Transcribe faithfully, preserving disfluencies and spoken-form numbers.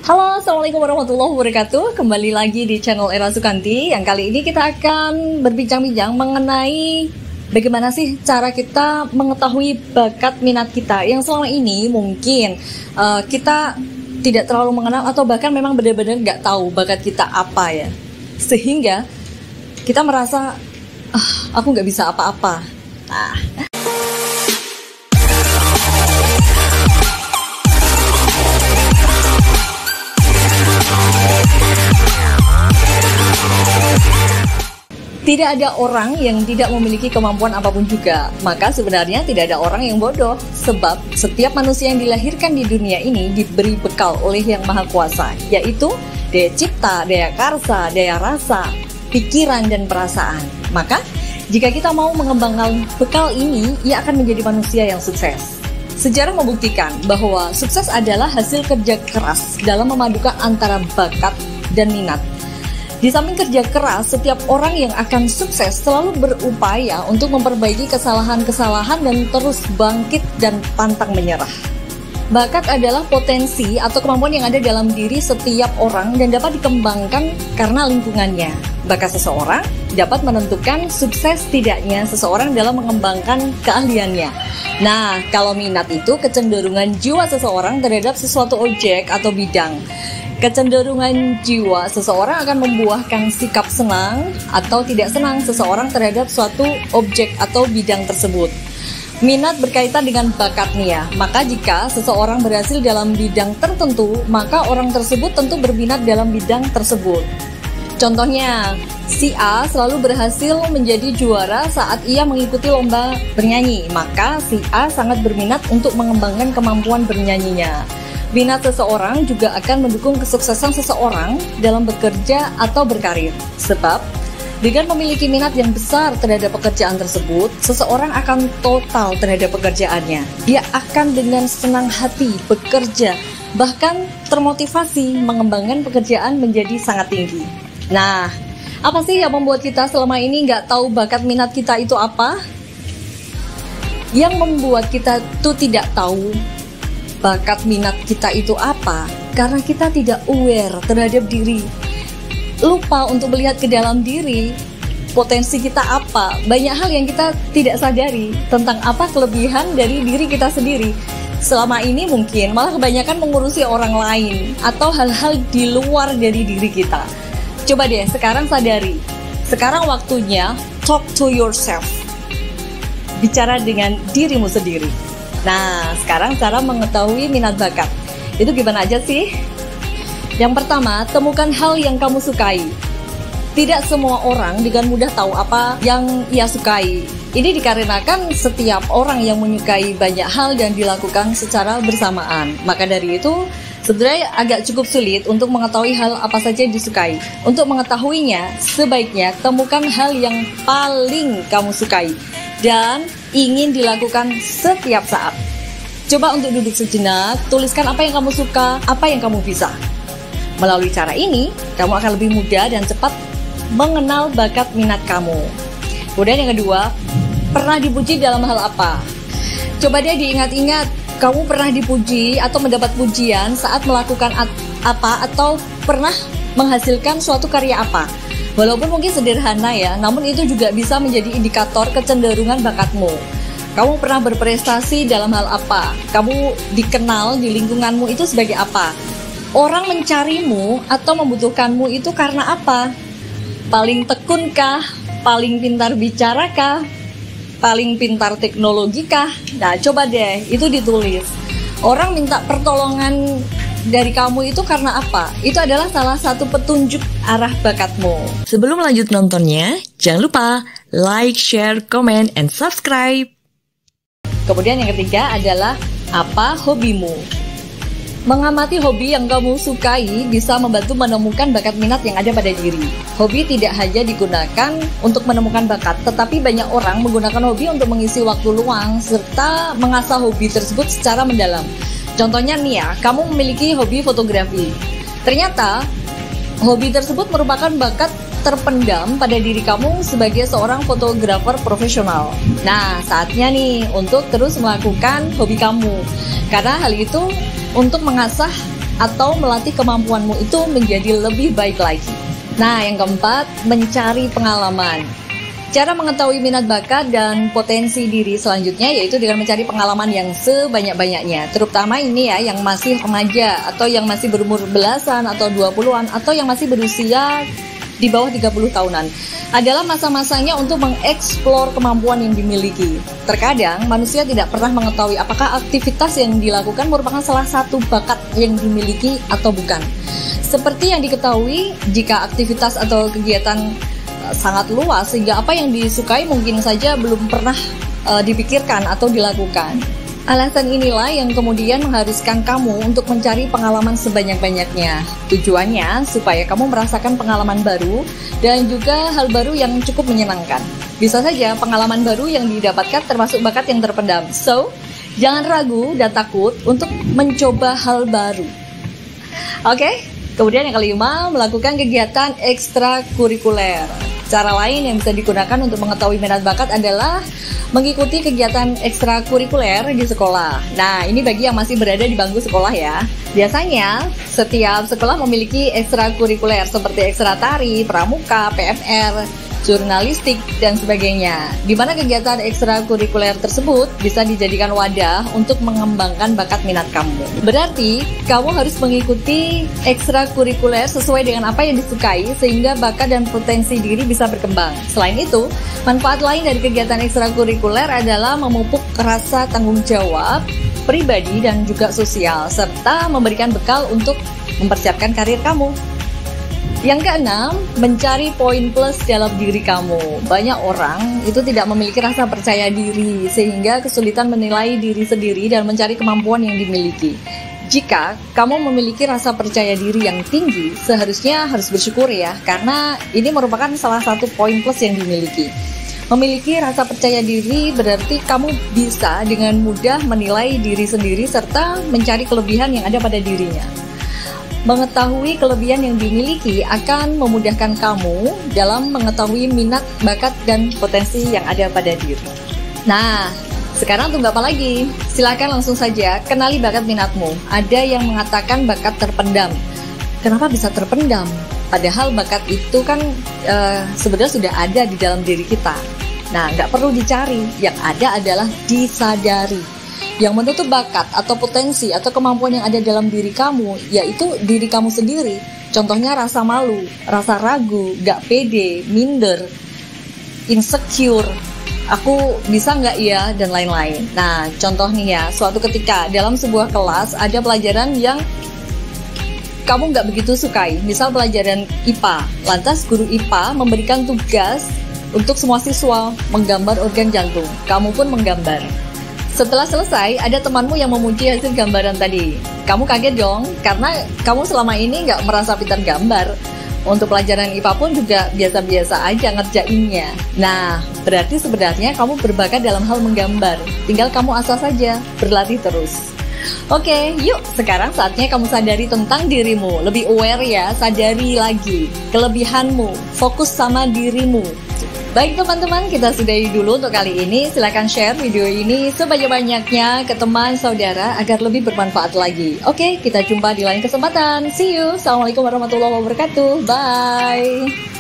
Halo, Assalamualaikum warahmatullahi wabarakatuh. Kembali lagi di channel Era Sukanti. Yang kali ini kita akan berbincang-bincang mengenai bagaimana sih cara kita mengetahui bakat minat kita yang selama ini mungkin uh, kita tidak terlalu mengenal atau bahkan memang benar-benar nggak tahu bakat kita apa ya, sehingga kita merasa ah, aku nggak bisa apa-apa. Nah, tidak ada orang yang tidak memiliki kemampuan apapun juga. Maka sebenarnya tidak ada orang yang bodoh. Sebab setiap manusia yang dilahirkan di dunia ini diberi bekal oleh Yang Maha Kuasa, yaitu daya cipta, daya karsa, daya rasa, pikiran, dan perasaan. Maka jika kita mau mengembangkan bekal ini, ia akan menjadi manusia yang sukses. Sejarah membuktikan bahwa sukses adalah hasil kerja keras dalam memadukan antara bakat dan minat. Di samping kerja keras, setiap orang yang akan sukses selalu berupaya untuk memperbaiki kesalahan-kesalahan dan terus bangkit dan pantang menyerah. Bakat adalah potensi atau kemampuan yang ada dalam diri setiap orang dan dapat dikembangkan karena lingkungannya. Bakat seseorang dapat menentukan sukses tidaknya seseorang dalam mengembangkan keahliannya. Nah, kalau minat itu kecenderungan jiwa seseorang terhadap sesuatu objek atau bidang. Kecenderungan jiwa seseorang akan membuahkan sikap senang atau tidak senang seseorang terhadap suatu objek atau bidang tersebut. Minat berkaitan dengan bakatnya, maka jika seseorang berhasil dalam bidang tertentu, maka orang tersebut tentu berminat dalam bidang tersebut. Contohnya, si A selalu berhasil menjadi juara saat ia mengikuti lomba bernyanyi, maka si A sangat berminat untuk mengembangkan kemampuan bernyanyinya. Minat seseorang juga akan mendukung kesuksesan seseorang dalam bekerja atau berkarir. Sebab, dengan memiliki minat yang besar terhadap pekerjaan tersebut, seseorang akan total terhadap pekerjaannya. Dia akan dengan senang hati bekerja, bahkan termotivasi mengembangkan pekerjaan menjadi sangat tinggi. Nah, apa sih yang membuat kita selama ini nggak tahu bakat minat kita itu apa? Yang membuat kita tuh tidak tahu bakat minat kita itu apa? Karena kita tidak aware terhadap diri, lupa untuk melihat ke dalam diri, potensi kita apa. Banyak hal yang kita tidak sadari tentang apa kelebihan dari diri kita sendiri. Selama ini mungkin malah kebanyakan mengurusi orang lain atau hal-hal di luar dari diri kita. Coba deh sekarang sadari, sekarang waktunya talk to yourself, bicara dengan dirimu sendiri. Nah, sekarang cara mengetahui minat bakat itu gimana aja sih? Yang pertama, temukan hal yang kamu sukai. Tidak semua orang dengan mudah tahu apa yang ia sukai. Ini dikarenakan setiap orang yang menyukai banyak hal dan dilakukan secara bersamaan. Maka dari itu, sebenarnya agak cukup sulit untuk mengetahui hal apa saja yang disukai. Untuk mengetahuinya, sebaiknya temukan hal yang paling kamu sukai dan ingin dilakukan setiap saat. Coba untuk duduk sejenak, tuliskan apa yang kamu suka, apa yang kamu bisa. Melalui cara ini, kamu akan lebih mudah dan cepat mengenal bakat minat kamu. Kemudian yang kedua, pernah dipuji dalam hal apa? Coba dia diingat-ingat, kamu pernah dipuji atau mendapat pujian saat melakukan apa atau pernah menghasilkan suatu karya apa. Walaupun mungkin sederhana ya, namun itu juga bisa menjadi indikator kecenderungan bakatmu. Kamu pernah berprestasi dalam hal apa? Kamu dikenal di lingkunganmu itu sebagai apa? Orang mencarimu atau membutuhkanmu itu karena apa? Paling tekunkah? Paling pintar bicarakah? Paling pintar teknologikah? Nah, coba deh, itu ditulis. Orang minta pertolongan dari kamu itu karena apa? Itu adalah salah satu petunjuk arah bakatmu. Sebelum lanjut nontonnya, jangan lupa like, share, comment, and subscribe. Kemudian yang ketiga adalah apa hobimu? Mengamati hobi yang kamu sukai bisa membantu menemukan bakat minat yang ada pada diri. Hobi tidak hanya digunakan untuk menemukan bakat, tetapi banyak orang menggunakan hobi untuk mengisi waktu luang serta mengasah hobi tersebut secara mendalam. Contohnya nih ya, kamu memiliki hobi fotografi. Ternyata, hobi tersebut merupakan bakat terpendam pada diri kamu sebagai seorang fotografer profesional. Nah, saatnya nih untuk terus melakukan hobi kamu. Karena hal itu untuk mengasah atau melatih kemampuanmu itu menjadi lebih baik lagi. Nah, yang keempat, mencari pengalaman. Cara mengetahui minat bakat dan potensi diri selanjutnya yaitu dengan mencari pengalaman yang sebanyak-banyaknya. Terutama ini ya yang masih remaja atau yang masih berumur belasan atau dua puluhan atau yang masih berusia di bawah tiga puluh tahunan. Adalah masa-masanya untuk mengeksplor kemampuan yang dimiliki. Terkadang manusia tidak pernah mengetahui apakah aktivitas yang dilakukan merupakan salah satu bakat yang dimiliki atau bukan. Seperti yang diketahui, jika aktivitas atau kegiatan uh, sangat luas sehingga apa yang disukai mungkin saja belum pernah uh, dipikirkan atau dilakukan. Alasan inilah yang kemudian mengharuskan kamu untuk mencari pengalaman sebanyak-banyaknya. Tujuannya supaya kamu merasakan pengalaman baru dan juga hal baru yang cukup menyenangkan. Bisa saja pengalaman baru yang didapatkan termasuk bakat yang terpendam. So, jangan ragu dan takut untuk mencoba hal baru. Oke, okay? Kemudian yang kelima, melakukan kegiatan ekstrakurikuler. Cara lain yang bisa digunakan untuk mengetahui minat bakat adalah mengikuti kegiatan ekstrakurikuler di sekolah. Nah, ini bagi yang masih berada di bangku sekolah ya. Biasanya, setiap sekolah memiliki ekstrakurikuler seperti ekstra tari, pramuka, P M R, jurnalistik, dan sebagainya. Di mana kegiatan ekstrakurikuler tersebut bisa dijadikan wadah untuk mengembangkan bakat minat kamu. Berarti, kamu harus mengikuti ekstrakurikuler sesuai dengan apa yang disukai sehingga bakat dan potensi diri bisa berkembang. Selain itu, manfaat lain dari kegiatan ekstrakurikuler adalah memupuk rasa tanggung jawab pribadi dan juga sosial, serta memberikan bekal untuk mempersiapkan karir kamu. Yang keenam, mencari poin plus dalam diri kamu. Banyak orang itu tidak memiliki rasa percaya diri sehingga kesulitan menilai diri sendiri dan mencari kemampuan yang dimiliki. Jika kamu memiliki rasa percaya diri yang tinggi, seharusnya harus bersyukur ya, karena ini merupakan salah satu poin plus yang dimiliki. Memiliki rasa percaya diri berarti kamu bisa dengan mudah menilai diri sendiri serta mencari kelebihan yang ada pada dirinya. Mengetahui kelebihan yang dimiliki akan memudahkan kamu dalam mengetahui minat, bakat, dan potensi yang ada pada diri. Nah, sekarang tunggu apa lagi? Silakan langsung saja kenali bakat minatmu. Ada yang mengatakan bakat terpendam. Kenapa bisa terpendam? Padahal bakat itu kan uh, sebenarnya sudah ada di dalam diri kita. Nah, nggak perlu dicari. Yang ada adalah disadari. Yang menutup bakat atau potensi atau kemampuan yang ada dalam diri kamu, yaitu diri kamu sendiri. Contohnya rasa malu, rasa ragu, gak pede, minder, insecure, aku bisa nggak ya, dan lain-lain. Nah, contoh nih ya, suatu ketika dalam sebuah kelas ada pelajaran yang kamu nggak begitu sukai, misal pelajaran I P A. Lantas guru I P A memberikan tugas untuk semua siswa menggambar organ jantung. Kamu pun menggambar. Setelah selesai, ada temanmu yang memuji hasil gambaran tadi. Kamu kaget dong, karena kamu selama ini nggak merasa pintar gambar. Untuk pelajaran I P A pun juga biasa-biasa aja ngerjainnya. Nah, berarti sebenarnya kamu berbakat dalam hal menggambar. Tinggal kamu asal saja, berlatih terus. Oke, yuk sekarang saatnya kamu sadari tentang dirimu. Lebih aware ya, sadari lagi kelebihanmu, fokus sama dirimu. Baik teman-teman, kita sudahi dulu untuk kali ini. Silahkan share video ini sebanyak-banyaknya ke teman, saudara agar lebih bermanfaat lagi. Oke, kita jumpa di lain kesempatan. See you. Assalamualaikum warahmatullahi wabarakatuh. Bye.